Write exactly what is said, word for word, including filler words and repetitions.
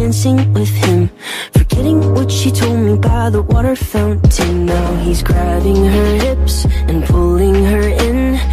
dancing with him, forgetting what she told me by the water fountain. Now he's grabbing her hips and pulling her in,